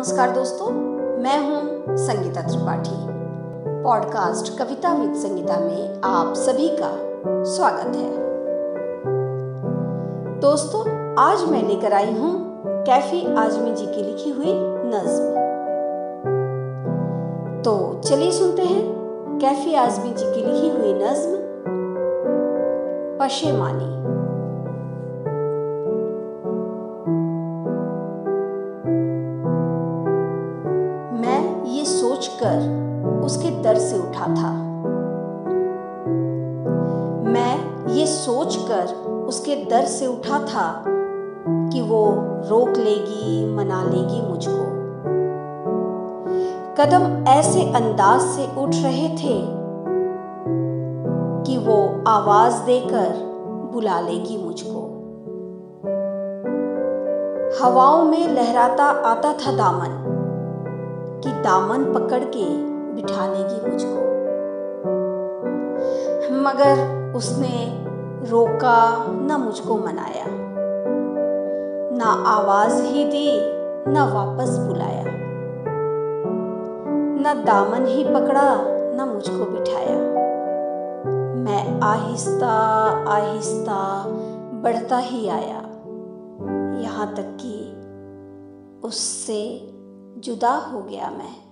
नमस्कार दोस्तों, मैं हूं संगीता त्रिपाठी। पॉडकास्ट कविता विद संगीता में आप सभी का स्वागत है। दोस्तों, आज मैं लेकर आई हूं कैफी आजमी जी की लिखी हुई नज्म। तो चलिए सुनते हैं कैफी आजमी जी की लिखी हुई नज्म पशेमानी। मैं ये सोचकर उसके दर से उठा था, मैं ये सोचकर उसके दर से उठा था कि वो रोक लेगी, मना लेगी मुझको। कदम ऐसे अंदाज से उठ रहे थे कि वो आवाज देकर बुला लेगी मुझको। हवाओं में लहराता आता था दामन कि दामन पकड़ के बिठा लेगी मुझको, मगर उसने रोका न मुझको मनाया, ना आवाज ही दी न वापस बुलाया, न दामन ही पकड़ा न मुझको बिठाया। मैं आहिस्ता आहिस्ता बढ़ता ही आया, यहाँ तक कि उससे जुदा हो गया मैं।